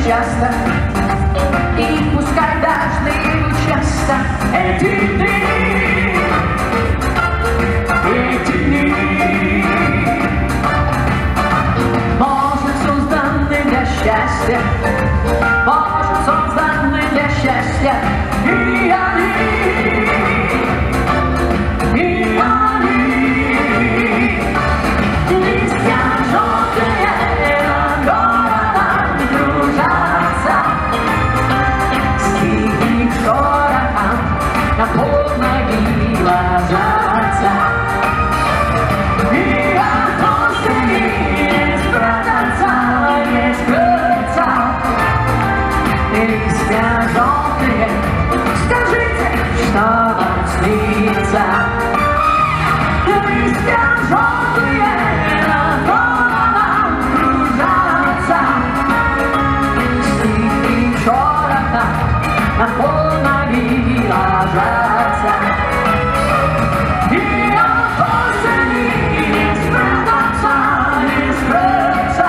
часто, и пускай дождливо часто эти дни, может, созданы для счастья, может, созданы для счастья, и они. На под ноги ложатся, и от есть братанца, есть крыльца, листья желтые, скажите, что вам снится? Листья желтые над городом кружатся, стихи шороха на под ноги ложатся, и от осени не спрятаться, не скрыться.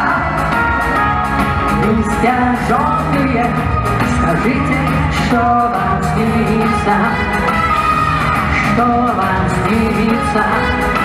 Листья желтые, скажите, что вам снится, что вам снится.